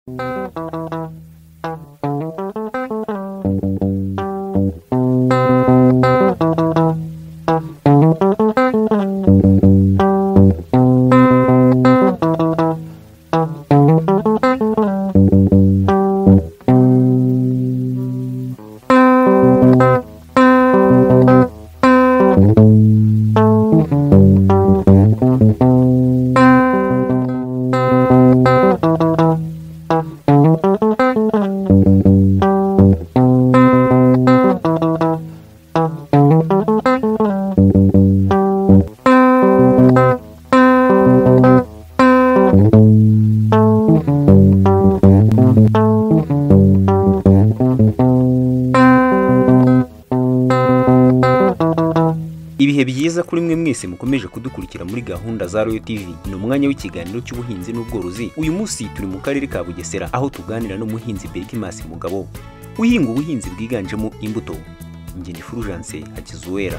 Ibihe byiza kuri mwe mwese mukomeje kudukurikira muri gahunda za Royal TV. Ni umwanya w'ikiganiro cy'ubuhinzi n'ubworozi. Uyu munsi turi mu karere ka Bugesera aho tuganira n'umuhinzi BERCHIMAS Mugabo uhinga ubuhinzi bwiganjemo imbuto. Njye ni FulgenceHAKIZUWERA.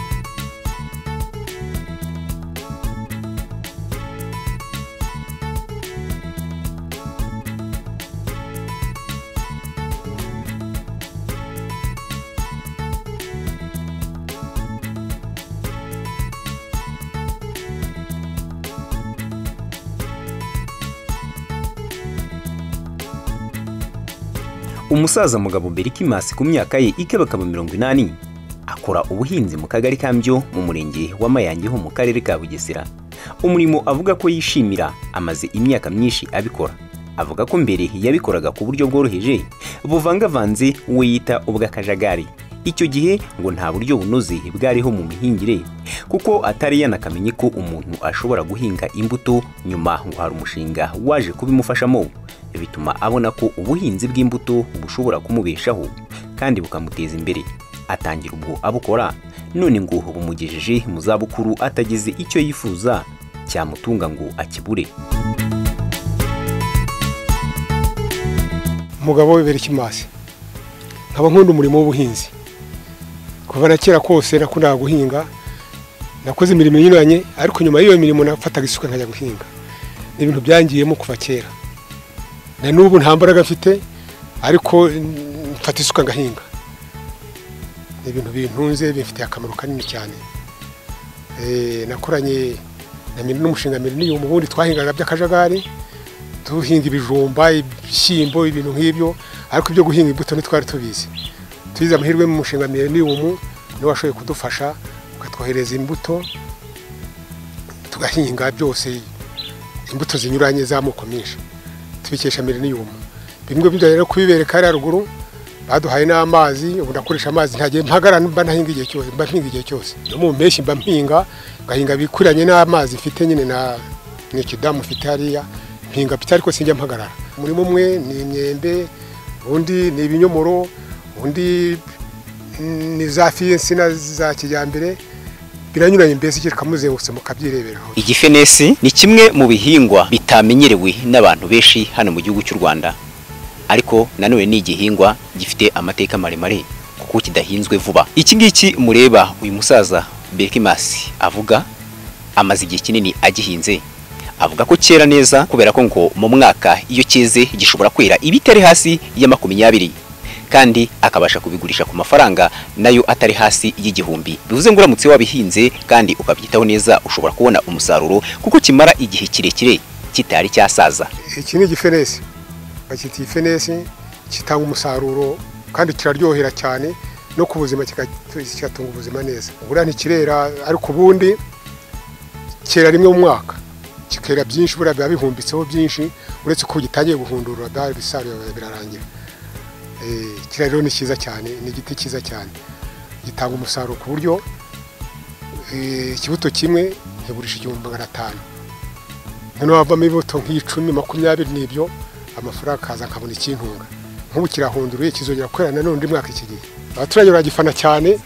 Umusaza Mugabo BERCHIMAS ku myaka ye ikabakaba 80 akora ubuhinzi mu kagari kambyo mu murenge wa Mayange ho mu karere ka Bugesera. Umurimo avuga ko yishimira amaze imyaka myinshi abikora. Avuga ko mbere yabikoraga ku buryo bworoheje buvangavanze we yita ubw'akajagari. Icyo gihe ngo nta buryo bunoze bwariho mu mihingire kuko atari yanakamenye ko umuntu ashobora guhinga imbuto, nyuma ngo hari umushinga waje kubimufashamo bituma abona ko ubuhinzi bw'imbuto bushobora kumubeshaho kandi bukamuteza imbere. Atangira ubwo abukora, none ngo bumugejeje mu zabukuru atagize icyo yifuza cyamutunga ngo akibure. Mugabo BERCHIMAS nkaba nkunda umurimo w'ubuhinzi. Kuva na kera kose nakundaga guhinga, nakoze imirimo inyuranye, ariko nyuma y'iyo mirimo nafataga isuka nkajya guhinga. Ni ibintu byangiyemo kuva kera. Na n'ubu nta mbaraga afite, ariko mfata isuka ngahinga. Ni ibintu bintunze bifite akamaro kanini cyane. Nakoranye n'umushinga miliyoni mu bundi twahingaga by'akajagari, duhinga ibijumba, ibishyimbo, ibintu nk'ibyo, ariko ibyo guhinga imbuto ntitwari tubizi. Tugize amahirwe mu mushinga miliyoni niwe washoboye kudufasha, ukatwohereza imbuto tugahinga byose, imbuto zinyuranye z'amoko menshi tubikesha miliyoni. Bimwe byo rero kubibereka ari ruguru, baduhaye n'amazi. Ubu ndakoresha amazi ntagiye mpagara mba nahinga igihe cyose, mba mpinga igihe cyose. No mu mpeshyi mba mpinga, gahinga bikuranye n'amazi mfite nyine na n'ikidamu mfite hariya, mpinga bitari ko sinjya mpagarara. Umurimo umwe ni imyembe, undi ni ibinyomoro, undi ni za insina za kijyambere, biranyuranye mbese kikamuze hose mukabyirebera. Igifenesi ni kimwe mu bihingwa bitamenyerewe n'abantu benshi hano mu gihugu cy'u Rwanda, ariko nanone ni igihingwa gifite amateka maremare kuko kidahinzwe vuba. Iki ngiki mureba uyu musaza BERCHIMAS avuga amaze igihe kinini agihinze. Avuga ko cyera neza kubera ko ngo mu mwaka iyo cyeze gishobora kwera ibitari hasi ya 20, kandi akabasha kubigurisha ku mafaranga nayo atari hasi y'igihumbi. Bivuze ngo uramutse wabihinze kandi ukabyitaho neza ushobora kubona umusaruro kuko kimara igihe kirekire kitari cyasaza. Iki ni igifenesi, bakiti ifenesi, kitanga umusaruro kandi kiraryohera cyane no ku buzima, kigatunga ubuzima neza. Ubura ntikirera, ariko ubundi cyera rimwe mu mwaka, kikera byinshi, bura biba bihumbitseho byinshi, uretse ko gitangiye guhundurura bisarura birarangira. Kira rero ni cyiza cyane, ni igiti cyiza cyane, gitanga umusaruro ku buryo ikibuto kimwe nkigurisha 500. Noneho havamo ibibuto nk'icumi 20 n'ibyo, amafaranga akaza nkabona ikintunga. Nk'ubu kirahunduruye, kizongera kwera na none mwaka iki gihe. Abaturage baragifana cyane,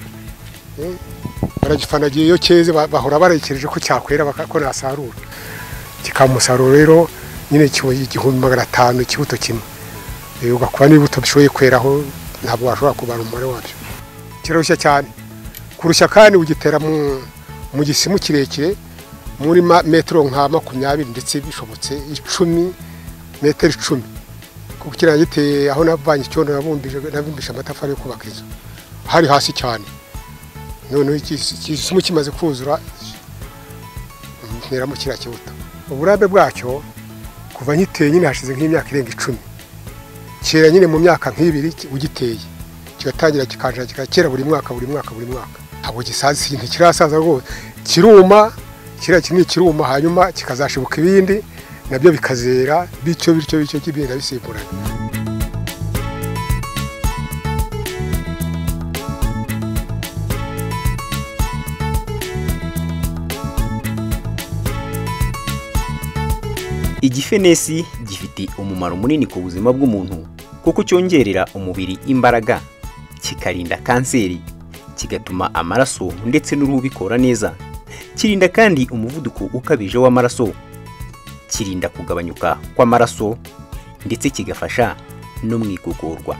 baragifana giye iyo cyeze, bahora barakereje ko cyakwera bakakora asarura. Kikaba umusaruro rero nyine 1500 ikibuto kimwe. Ugakora n'ibuto bishoboye kweraho, ntabwo washobora kubara umubare wabyo. Kiroshya cyane kurusha, kandi ugitera mu gisimu kirekire muri metero nka 20, ndetse bishobotse 10 metero 10. kukira giteye aho navanye icyondo nabumbisha amatafari yo kubaka inzu hari hasi cyane none ikisumu kimaze kuzura nteramo kira kibuto uburambe bwacyo kuva nyiteye nyine hashize nk'imyaka irenga 10 kera nyine mu myaka nk'ibiri ugiteye kigatangira kikanja kikakera buri mwaka abo gisazi ikintu kirasaza rwose kiruma kira kinini kiruma hanyuma kikazashibuka ibindi nabyo bikazera bityo kibinda bisimburana. Igifenesi gifite umumaro munini ku buzima bw'umuntu kuko cyongerera umubiri imbaraga, kikarinda kanseri, kigatuma amaraso ndetse n'uruhu bikora neza, kirinda kandi umuvuduko ukabije w'amaraso, kirinda kugabanyuka kw'amaraso ndetse kigafasha no mu igogorwa.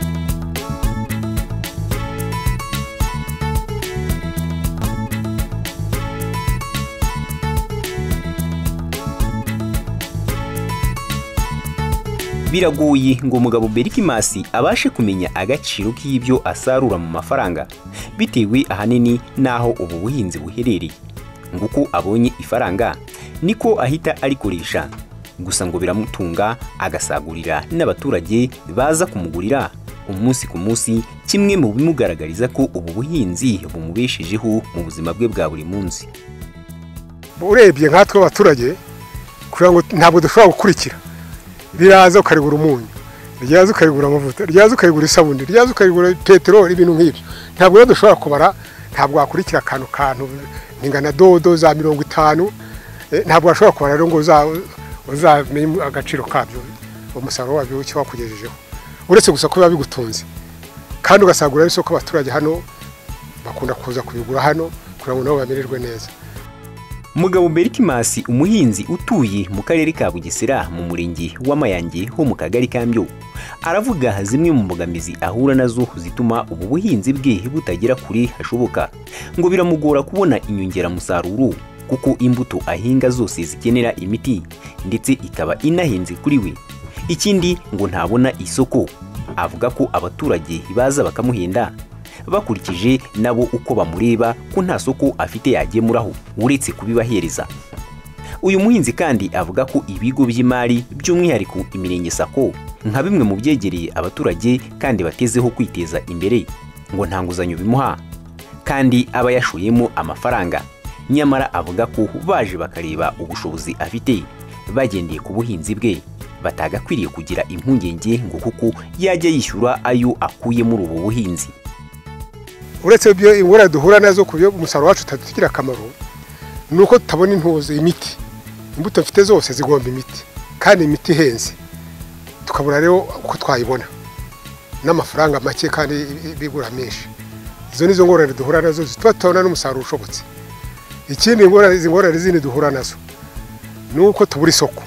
Biragoye ngo umugabo BERCHIMAS abashe kumenya agaciro k'ibyo asarura mu mafaranga bitewe ahanini naho ubu buhinzi buherereye. Nguko abonye ifaranga niko ahita arikoresha, gusa ngo biramutunga agasagurira n'abaturage baza kumugurira umunsi ku munsi, kimwe mu bimugaragariza ko ubu buhinzi bumubeshejeho mu buzima bwe bwa buri munsi. Urebye nkatwe abaturage kugira ngo ntabwo dushobora gukurikira riraza ukarigura umunyu, ryaza ukarigura amavuta, ryaza ukarigura isabuni, ryaza ukarigura peteroli, ibintu nk'ibyo ntabwo rero dushobora kubara, ntabwo wakurikira kantu ningana dodo za 50, ntabwo washobora kubara rero ngo uzamenye agaciro kabyo umusaruro wabyo ucyo wakugejejeho, uretse gusa ko biba bigutunze kandi ugasagura isoko abaturage hano bakunda kuza kubigura hano kugira ngo nabo bamererwe neza. Mugabo BERCHIMAS umuhinzi utuye mu karere ka Bugesera mu murenge wa Mayange ho mu kagari kambyo, aravuga zimwe mu mbogamizi ahura nazo zituma ubu buhinzi bwe butagira kure hashoboka. Ngo biramugora kubona inyongera musaruro kuko imbuto ahinga zose zikenera imiti ndetse ikaba inahenze kuri we. Ikindi ngo ntabona isoko, avuga ko abaturage baza bakamuhenda bakurikije nabo uko bamureba ko nta soko afite yagemuraho uretse kubibahereza. Uyu muhinzi kandi avuga ko ibigo by'imari by'umwihariko imirenge sako nka bimwe mu byegereye abaturage kandi batezeho kwiteza imbere, ngo nta nguzanyo bimuha kandi aba yashuyemo amafaranga. Nyamara avuga ko baje bakareba ubushobozi afite bagendeye ku buhinzi bwe batagakwiriye kugira impungenge ngo kuko yajya yishyura ayo akuye muri ubu buhinzi. Uretse ibyo ingora duhura nazo kubyo umusaruro wacu tatugira akamaro nuko tutabona intuzo imiti, imbuto mfite zose zigomba imiti kandi imiti ihenze, tukabura rero uko twayibona n'amafaranga make kandi bigura menshi. Izo nizo ngorane duhura nazo zituma tutabona n'umusaruro ushobotse. Ikindi ingorane zindi duhura nazo nuko tubura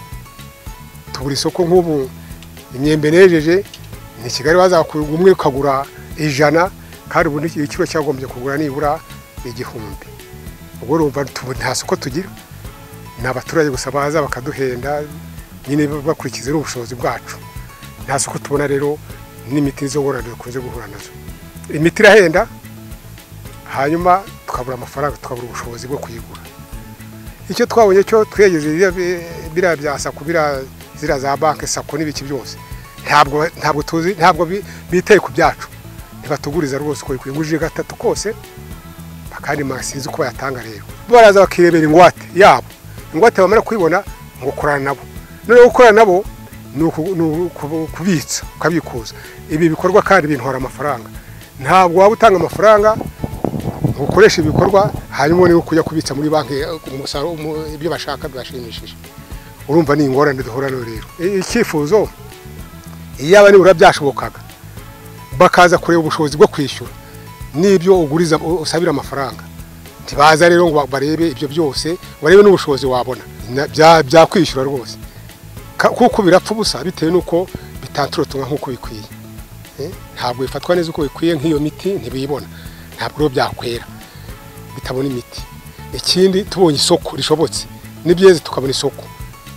isoko nk'ubu imyembe nejeje ni Kigali bazakura umwe ukagura 100 kandi ubu ikiro cyagombye kugura nibura 1000. Ubwo urumva nta soko tugira, n'abaturage gusa baza bakaduhenda nyine bakurikiza ubushobozi bwacu. Nta soko tubona rero n'imiti zo ngorane dukunze guhura nazo. Imiti irahenda hanyuma tukabura amafaranga, tukabura ubushobozi bwo kuyigura. Icyo twabonye cyo twegeze bira byasa kubira zira za banke sako n'ibiki byose ntabwo tuzi, ntabwo biteye ku byacu, ntibatuguriza rwose uko bikwinguje gatatu kose bakandi masinzi uko bayatanga. Rero baraza bakirebera ingwate bamara kwibona ngo korana nabo, none gukorana nabo ni kubitsa ukabikuza. Ibi bikorwa kandi bintwara amafaranga, ntabwo waba utanga amafaranga ukoresha ibikorwa hanyuma ni kujya kubitsa muri banki umusaruro ibyo bashaka bibashimishije. Urumva ni ingorane duhura no rero. Icyifuzo iyaba ni urabyashobokaga bakaza kureba ubushobozi bwo kwishyura n'ibyo uguriza usabira amafaranga, ntibaza rero ngo barebe ibyo byose, barebe n'ubushobozi wabona bya kwishyura rwose kuko birapfa ubusa bitewe nuko bitanturotunga nkuko bikwiye. Ntabwo bifatwa neza uko bikwiye, nk'iyo miti ntibiyibona, ntabwo rero byakwera bitabona imiti. Ikindi tubonye isoko rishobotse n'ibyeze tukabona isoko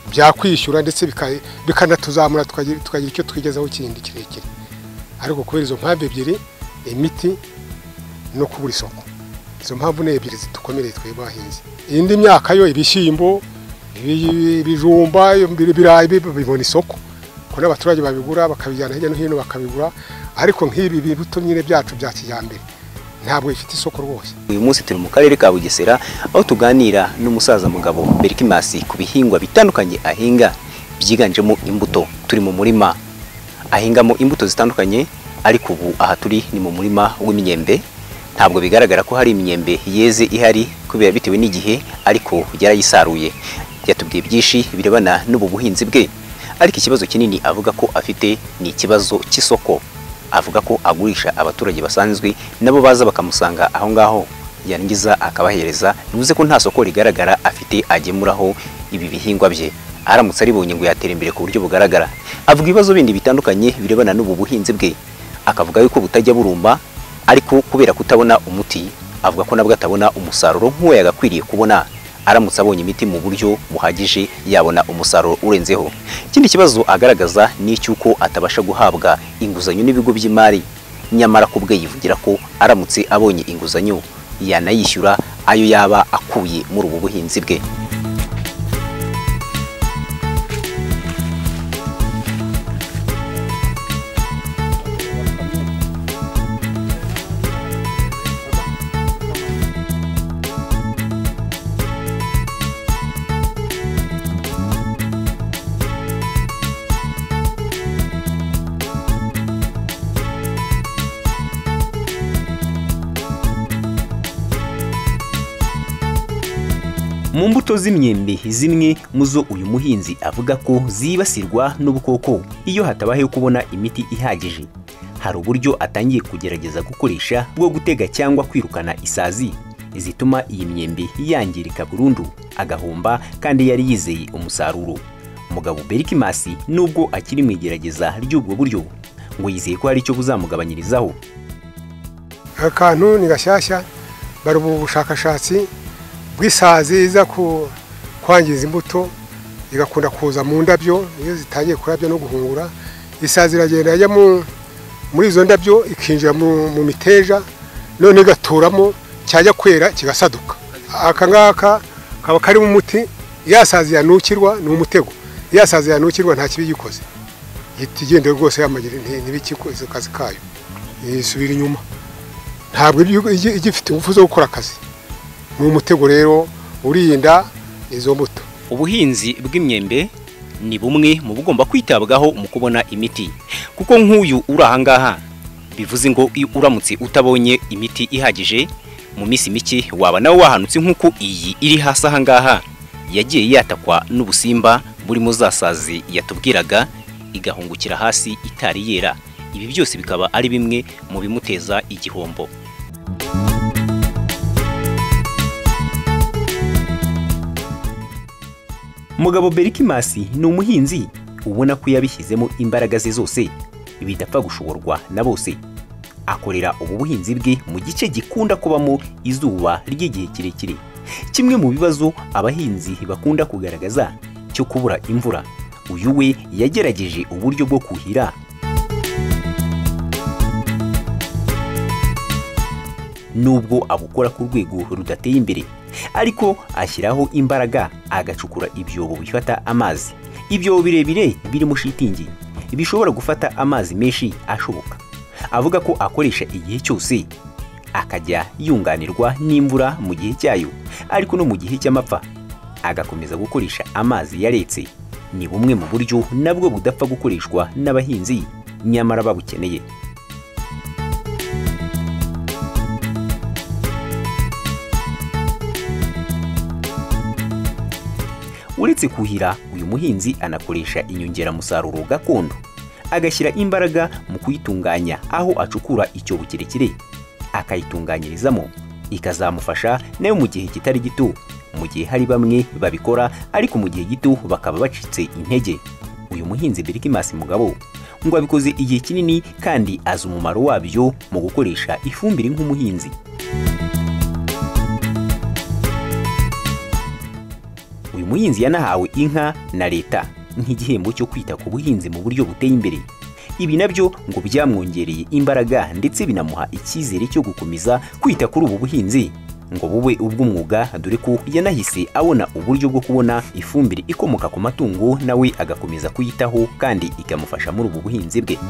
byakwishyura ndetse bikanatuzamura tukagira icyo twigezaho kindi kirekire. Ariko kubera izo mpamvu ebyiri, imiti no kubura isoko, izo mpamvu ni ebyiri zitukomereye twebwe abahinzi. Indi myaka yo ibishyimbo, ibijumba, ibirayi bibona isoko, ko n'abaturage babigura bakabijyana hirya no hino bakabigura. Ariko nk'ibi bibuto nyine byacu bya kijyambere ntabwo ifite isoko rwose. Uyu munsi turi mu karere ka Bugesera aho tuganira n'umusaza mugabo BERCHIMAS ku bihingwa bitandukanye ahinga byiganjemo imbuto. Turi mu murima ahingamo imbuto zitandukanye, ariko ubu aha turi ni mu murima w'imyembe. Ntabwo bigaragara ko hari imyembe yeze ihari kubera bitewe n'igihe, ariko yarayisaruye. Yatubwiye byinshi birebana n'ubu buhinzi bwe, ariko ikibazo kinini avuga ko afite ni ikibazo cy'isoko. Avuga ko agurisha abaturage basanzwe nabo baza bakamusanga aho ngaho yangiza akabahereza, bivuze ko nta soko rigaragara afite agemuraho ibi bihingwa bye. Aramutse aribonye ngo yatera imbere ku buryo bugaragara. Avuga ibibazo bindi bitandukanye birebana n'ubu buhinzi bwe, akavuga yuko butajya burumba, ariko kubera kutabona umuti avuga ko nabwo atabona umusaruro nk'uwo yagakwiriye kubona. Aramutse abonye imiti mu buryo buhagije yabona umusaruro urenzeho. Ikindi kibazo agaragaza ni icyuko atabasha guhabwa inguzanyo n'ibigo by'imari, nyamara kubwe yivugira ko aramutse abonye inguzanyo yanayishyura ayo yaba akuye muri ubu buhinzi bwe. Mu mbuto z'imyembe zimwe muzo uyu muhinzi avuga ko zibasirwa n'ubukoko iyo hatabayeho kubona imiti ihagije. Hari uburyo atangiye kugerageza gukoresha bwo gutega cyangwa kwirukana isazi zituma iyi myembe yangirika burundu, agahomba kandi yari yizeye umusaruro. Umugabo BERCHIMAS nubwo akiri mu igerageza ry'ubwo buryo, ngo yizeye ko hari icyo buzamugabanyirizaho. Akantu ni gashyashya, bari ubu bushakashatsi bw'isazi iza kwangiza imbuto, igakunda kuza mu ndabyo. Iyo zitangiye kurabya no guhungura, isazi iragenda yajya muri izo ndabyo ikinjira mu miteja, none igaturamo, cyajya kwera kigasaduka. Aka ngaka kaba karimo umuti. Yasazi yanukirwa ni umutego, yasazi yanukirwa nta kibi gikoze, igendeye rwose yamagire ntibikikoze kazi kayo, isubira inyuma, ntabwo igifite ingufu zo gukora akazi. Ni umutego rero urinda izo mbuto. Ubuhinzi bw'imyembe ni bumwe mu bugomba kwitabwaho mu kubona imiti, kuko nk'uyu uri aha ngaha bivuze ngo uramutse utabonye imiti ihagije mu minsi mike waba nawe wahanutse, nk'uko iyi iri hasi aha ngaha yagiye yatakwa n'ubusimba burimo zasazi yatubwiraga, igahungukira hasi itari yera. Ibi byose bikaba ari bimwe mu bimuteza igihombo. Mugabo BERCHIMAS ni umuhinzi ubona ko yabishyizemo imbaraga ze zose, bidapfa gushoborwa na bose. Akorera ubu buhinzi bwe mu gice gikunda kubamo izuba ry'igihe kirekire. Kimwe mu bibazo abahinzi bakunda kugaragaza cyo kubura imvura, uyu we yagerageje uburyo bwo kuhira. Nubwo abukora ku rwego rudateye imbere, ariko ashyiraho imbaraga agacukura ibyobo bifata amazi. Ibyobo birebire birimo shitingi bishobora gufata amazi menshi ashoboka. Avuga ko akoresha igihe cyose, akajya yunganirwa n'imvura mu gihe cyayo, ariko no mu gihe cy'amapfa agakomeza gukoresha amazi yaretse. Ni bumwe mu buryo nabwo budapfa gukoreshwa n'abahinzi nyamara babukeneye. Uretse kuhira, uyu muhinzi anakoresha inyongeramusaruro gakondo, agashyira imbaraga mu kuyitunganya, aho acukura icyobo kirekire akayitunganyirizamo, ikazamufasha nayo mu gihe kitari gito. Mu gihe hari bamwe babikora, ariko mu gihe gito bakaba bacitse intege. Uyu muhinzi BERCHIMAS mugabo ngo abikoze igihe kinini kandi azi umumaro wabyo mu gukoresha ifumbire nk'umuhinzi. Uyu muhinzi yanahawe inka na leta nk'igihembo cyo kwita ku buhinzi mu buryo buteye imbere. Ibi nabyo ngo byamwongereye imbaraga ndetse binamuha icyizere cyo gukomeza kwita kuri ubu buhinzi ngo bube ubw'umwuga, dore ko yanahise abona uburyo bwo kubona ifumbire ikomoka ku matungo nawe agakomeza kuyitaho kandi ikamufasha muri ubu buhinzi bwe.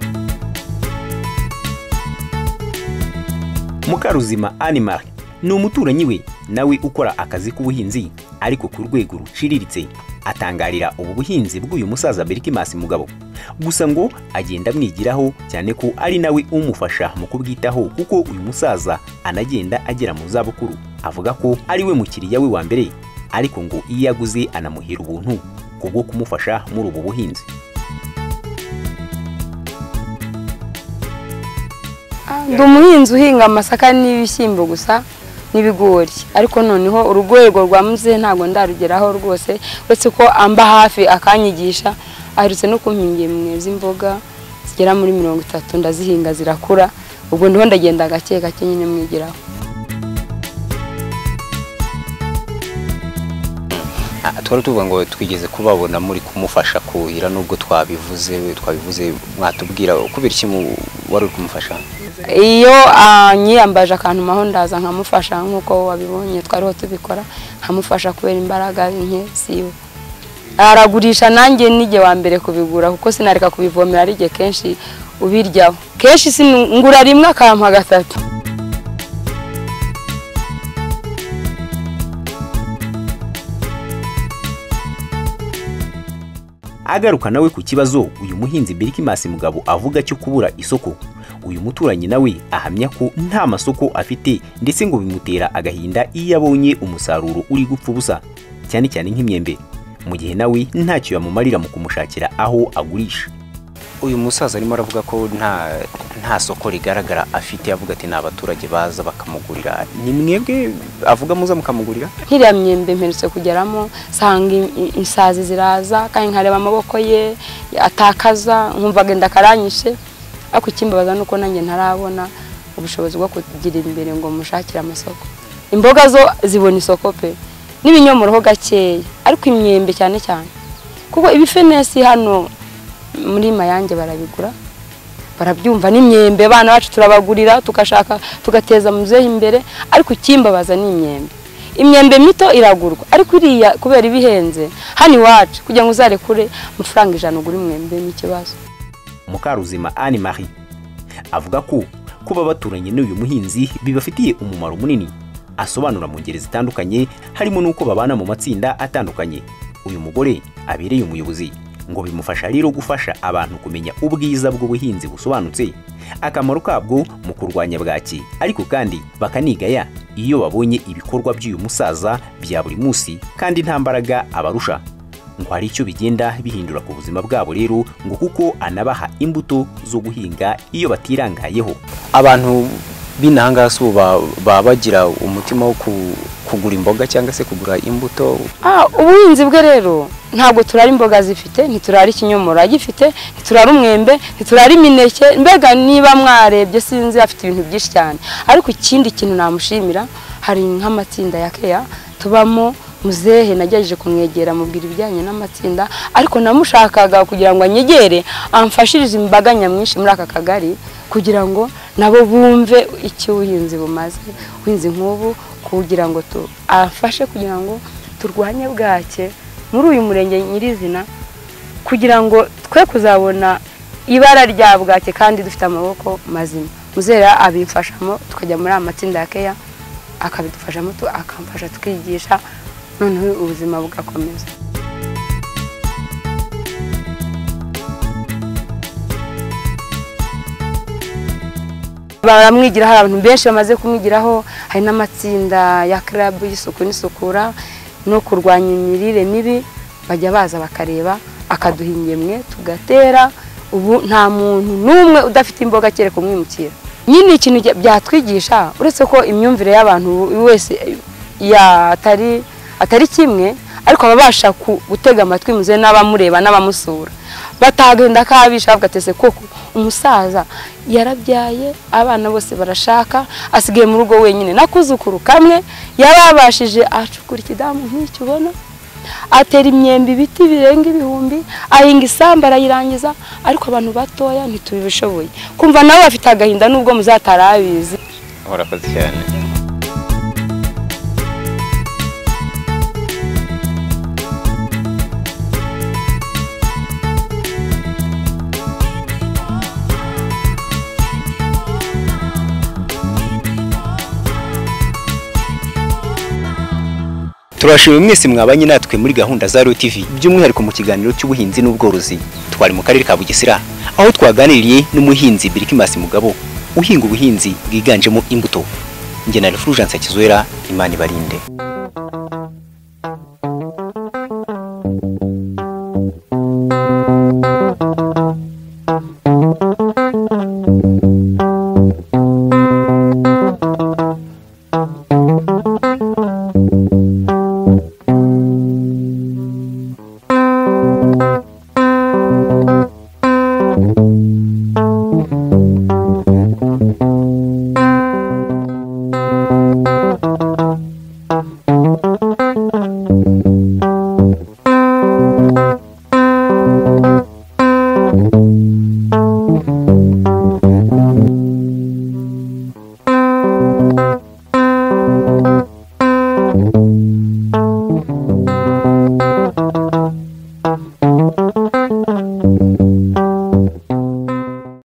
Mukaruzima Animal ni umuturanyi we nawe ukora akazi k'ubuhinzi ariko ku rwego ruciriritse. Atangarira ubu buhinzi bw'uyu musaza BERCHIMAS Mugabo, gusa ngo agenda amwigiraho cyane ko ari nawe umufasha mu kubwitaho kuko uyu musaza anagenda agera mu zabukuru. Avuga ko ari we mukiriya we wa mbere, ariko ngo iyo yaguze anamuhera ubuntu kubwo kumufasha muri ubu buhinzi. Ndi umuhinzi uhinga amasaka n'ibishyimbo gusa n'ibigori, ariko noneho urugwego rwa muze ntago ndarugeraho rwose, uretse ko amba hafi akanyigisha. Aherutse no kumpingira mwezi imboga zigera muri 30 ndazihinga zirakura, ubwo ndiho ndagenda gake gake nyine mwigiraho. Twari tuvuga ngo twigeze kubabona muri kumufasha kuhira, nubwo twabivuze mwatubwira kubera iki wari kumufasha? Iyo nyiyambaje akantu maho ndaza nkamufasha nkuko wabibonye twariho tubikora, nkamufasha kubera imbaraga nke siwe. Aragurisha nanjye nige wa mbere kubigura kuko sinareka kubivomera arije kenshi ubiryaho. Kenshi ngura rimwe akampa gatatu. Agaruka nawe ku kibazo uyu muhinzi BERCHIMAS Mugabo avuga cyo kubura isoko. Uyu muturanyi nawe ahamya ko nta masoko afite ndetse ngo bimutera agahinda iyo abonye umusaruro uri gupfa ubusa, cyane cyane nk'imyembe, mu gihe nawe ntacyo yamumarira mu kumushakira aho agurisha. Uyu musaza arimo aravuga ko nta soko rigaragara afite, avuga ati n'abaturage baza bakamugurira. Ni mwebwe avuga muza mukamugurira? Nkiriya myembe mperutse kugeramo sanga insazi ziraza kandi nkareba amaboko ye atakaza, nkumvaga ndakaranyishe. Ako kimbabaza nuko nanjye ntarabona ubushobozi bwo kugira imbere ngo mushakira amasoko. Imboga zo zibona isoko pe, n'ibinyomoro ho gakeya, ariko imyembe cyane cyane kuko ibifenesi hano muri Mayange barabigura barabyumva, n'imyembe abana bacu turabagurira tukashaka tugateza muzehe imbere, ariko kimbabaza ni imyembe. Imyembe mito iragurwa, ariko iriya kubera ibihenze hano iwacu kugira ngo uzare kure amafaranga 100 ugura imyembe n'ikibazo. Mukaruzima Animal avuga ko kuba baturanye n'uyu muhinzi bibafitiye umumaro munini. Asobanura mu ngeri zitandukanye harimo nuko babana mu matsinda atandukanye. Uyu mugore abereye umuyobozi ngo bimufasha rero gufasha abantu kumenya ubwiza bw'ubuhinzi busobanutse, akamaro kabwo mu kurwanya bwaki, ariko kandi bakanigaya iyo babonye ibikorwa by'uyu musaza bya buri munsi kandi nta mbaraga abarusha. Ngo hari icyo bigenda bihindura ku buzima bwabo rero, ngo kuko anabaha imbuto zo guhinga iyo batirangayeho. Abantu b'intangasu bagira umutima wo kugura imboga cyangwa se kugura imbuto. Ubuhinzi bwe rero ntabwo turari imboga zifite, ntiturari ikinyomoro agifite, ntiturari umwembe, ntiturari imineke. Mbega niba mwarebye sinzi afite ibintu byinshi cyane, ariko ikindi kintu namushimira hari nk'amatsinda ya Keya tubamo. Muzehe nagerageje kumwegera mubwira ibijyanye n'amatsinda, ariko namushakaga kugira ngo anyegere amfashirize imbaga nyamwinshi muri aka kagari kugira ngo nabo bumve icyo ubuhinzi bumaze, ubuhinzi nk'ubu, kugira ngo afashe kugira ngo turwanye bwake muri uyu murenge nyirizina, kugira ngo twe kuzabona ibara rya bwake kandi dufite amaboko mazima. Muzehe abimfashamo tukajya muri amatsinda ya Keya akabidufashamo, akamfasha tukigisha, noneho ubuzima bugakomeza. Baramwigira, hari abantu benshi bamaze kumwigiraho, hari n'amatsinda ya club y'isuku n'isukura no kurwanya imirire mibi, bajya baza bakareba akaduha ingemwe tugatera. Ubu nta muntu n'umwe udafite imboga kereka umwimukira. Nyine ikintu byatwigisha, uretse ko imyumvire y'abantu wese atari kimwe, ariko ababasha gutega amatwi muze n'abamureba n'abamusura batagenda kabisha bagatese koko umusaza yarabyaye abana bose barashaka, asigaye mu rugo wenyine nakuzukuru kamwe, yarabashije acukura ikidamu nk'icyo ubona, atera imyembe ibiti birenga ibihumbi, ahinga isambu arayirangiza, ariko abantu batoya ntitubishoboye. Kumva nawe bafite agahinda nubwo muzatarabizi. Urakoze cyane. Turashimira mwese mwabanye natwe muri gahunda za TV by'umwihariko mu kiganiro cy'ubuhinzi n'ubworozi. Twari mu karere ka Bugesera aho twaganiriye n'umuhinzi BERCHIMAS Mugabo uhinga ubuhinzi bwiganjemo imbuto. Nge na FulgenceHAKIZUWERA, Imana ibarinde.